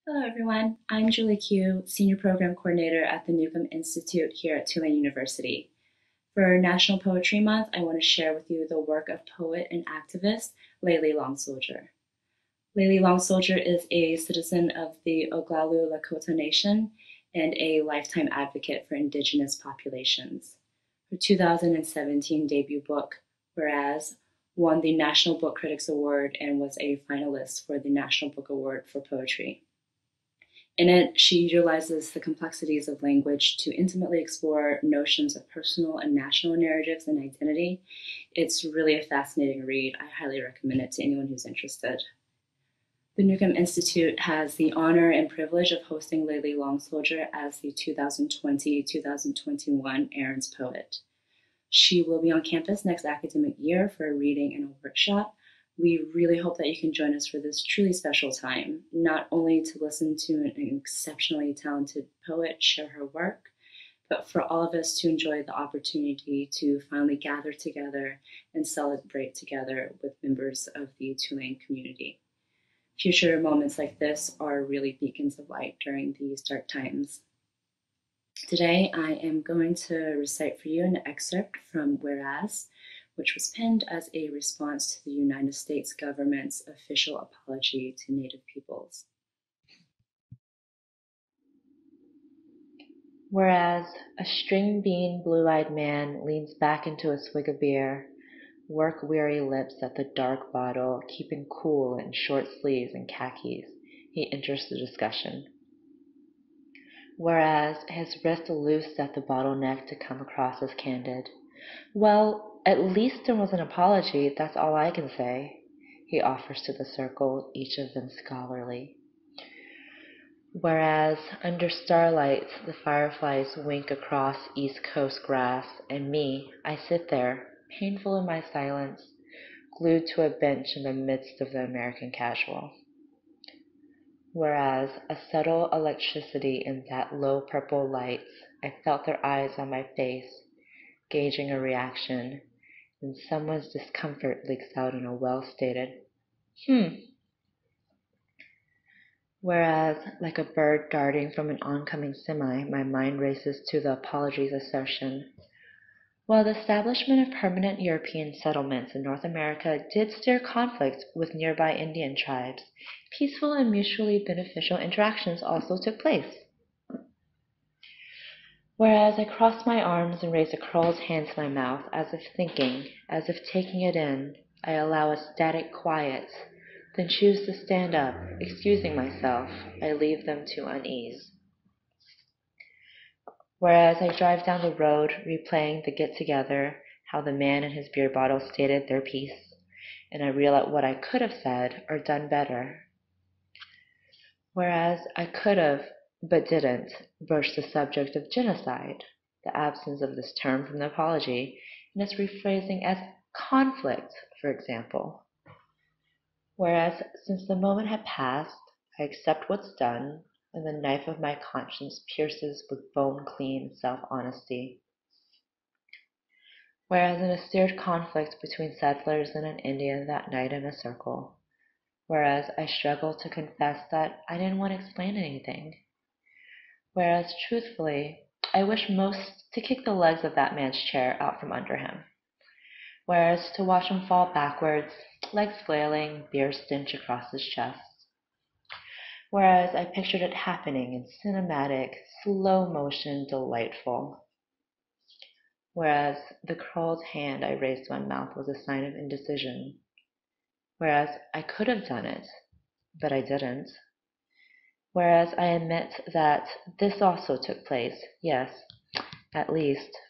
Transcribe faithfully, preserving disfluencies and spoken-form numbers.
Hello, everyone. I'm Julie Q, Senior Program Coordinator at the Newcomb Institute here at Tulane University. For National Poetry Month, I want to share with you the work of poet and activist Layli Long Soldier. Layli Long Soldier is a citizen of the Oglala Lakota Nation and a lifetime advocate for Indigenous populations. Her two thousand seventeen debut book, Whereas, won the National Book Critics Award and was a finalist for the National Book Award for Poetry. In it, she utilizes the complexities of language to intimately explore notions of personal and national narratives and identity. It's really a fascinating read. I highly recommend it to anyone who's interested. The Newcomb Institute has the honor and privilege of hosting Layli Long Soldier as the two thousand twenty to two thousand twenty-one Aaron's Poet. She will be on campus next academic year for a reading and a workshop. We really hope that you can join us for this truly special time, not only to listen to an exceptionally talented poet share her work, but for all of us to enjoy the opportunity to finally gather together and celebrate together with members of the Tulane community. Future moments like this are really beacons of light during these dark times. Today, I am going to recite for you an excerpt from Whereas, which was penned as a response to the United States government's official apology to Native peoples. Whereas a string-bean, blue-eyed man leans back into a swig of beer, work-weary lips at the dark bottle, keeping cool in short sleeves and khakis, he enters the discussion. Whereas his wrist loose at the bottleneck to come across as candid. Well, at least there was an apology, that's all I can say, he offers to the circle, each of them scholarly. Whereas under starlight the fireflies wink across East Coast grass, and me, I sit there, painful in my silence, glued to a bench in the midst of the American casual. Whereas a subtle electricity in that low purple light, I felt their eyes on my face, gauging a reaction, and someone's discomfort leaks out in a well-stated, hmm. Whereas, like a bird darting from an oncoming semi, my mind races to the apology's assertion. While the establishment of permanent European settlements in North America did stir conflict with nearby Indian tribes, peaceful and mutually beneficial interactions also took place. Whereas I crossed my arms and raised a curled hand to my mouth, as if thinking, as if taking it in, I allow a static quiet, then choose to stand up, excusing myself, I leave them to unease. Whereas I drive down the road, replaying the get-together, how the man and his beer bottle stated their piece, and I reel out what I could have said or done better. Whereas I could have, but didn't, broach the subject of genocide, the absence of this term from the apology, and its rephrasing as conflict, for example. Whereas, since the moment had passed, I accept what's done, and the knife of my conscience pierces with bone-clean self-honesty. Whereas in a seared conflict between settlers and an Indian that night in a circle, whereas I struggled to confess that I didn't want to explain anything. Whereas, truthfully, I wish most to kick the legs of that man's chair out from under him. Whereas to watch him fall backwards, legs flailing, beer stench across his chest. Whereas I pictured it happening in cinematic, slow motion, delightful. Whereas the curled hand I raised to my mouth was a sign of indecision. Whereas I could have done it, but I didn't. Whereas I admit that this also took place, yes, at least